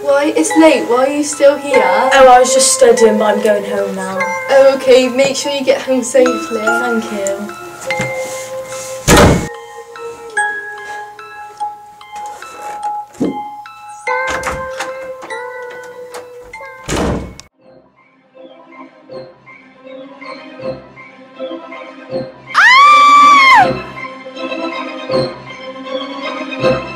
Why? It's late. Why are you still here? Oh, I was just studying, but I'm going home now. Oh, okay. Make sure you get home safely. Thank you. Ah!